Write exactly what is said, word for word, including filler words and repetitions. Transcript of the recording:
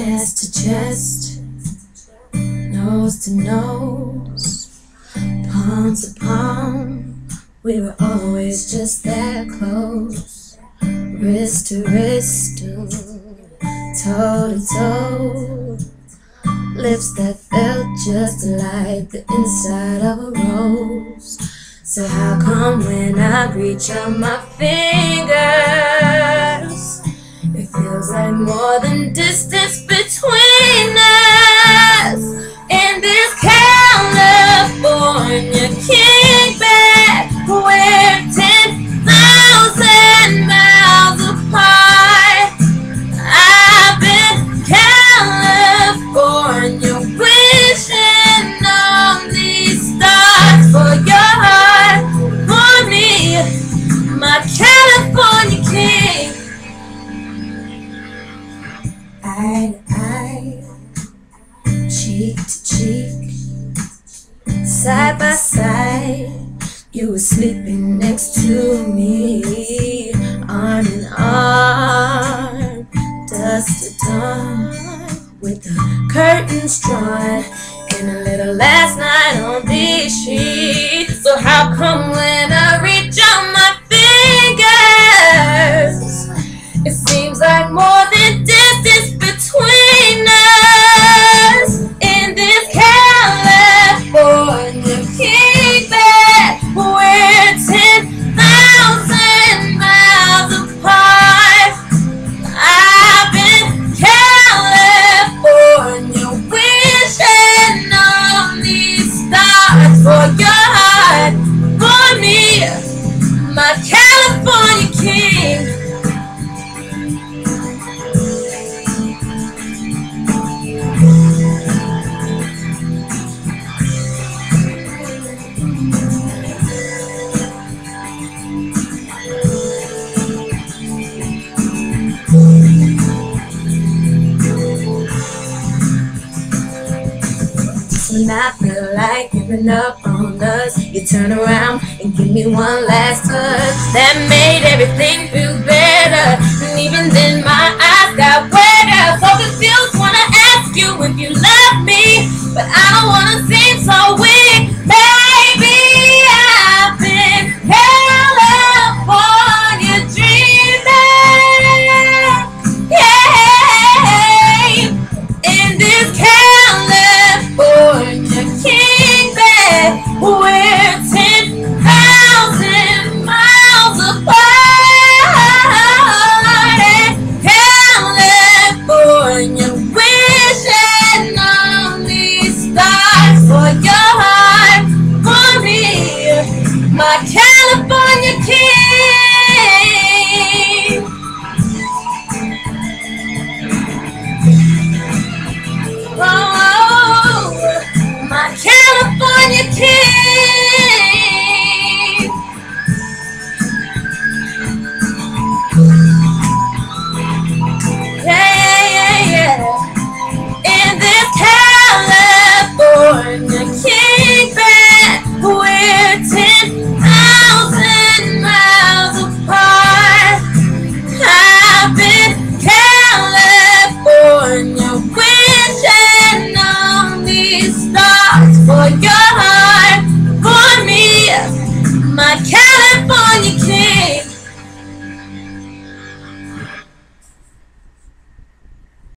chest to chest, nose to nose, palm to palm. We were always just that close, wrist to wrist, toe to toe. Lips that felt just like the inside of a rose. So how come when I reach out my fingers, it feels like more than distance between us? In this California king bed, we're ten thousand miles apart. I've been California wishing on these stars for your heart, for me, my California king. Eye to eye, cheek to cheek, side by side, you were sleeping next to me, arm in arm, dusk to dawn, with the curtains drawn, and a little last night on these sheets. So how come when I reach out my fingers, it seems like more than distance between us? In this California king bed, we're ten thousand miles apart. I've been California wishing on these stars for your heart, for me, my California king. When I feel like giving up on us, you turn around and give me one last touch that made everything feel better. And even then my eyes got wetter, so confused, wanna ask you if you love me, but I don't wanna seem so weak. Baby, I've been California dreaming, yeah, in this California king bed, we're ten thousand miles apart. And California wishing on these stars for your heart, for me, my California king. Oh, my California king. Yeah, yeah, yeah. In this California king bed, we're ten thousand miles apart. I've been California wishing on these stars for your heart.